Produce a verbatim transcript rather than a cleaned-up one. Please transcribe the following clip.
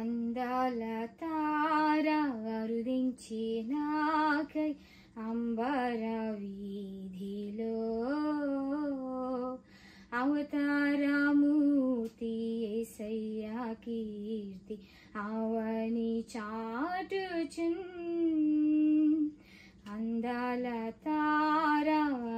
అందాల తార అరుదించి నాకై అంబర వీధిలో అవతారమూర్తి యేసయ్యా కీర్తి అవని చాటుచున్ అందాల తార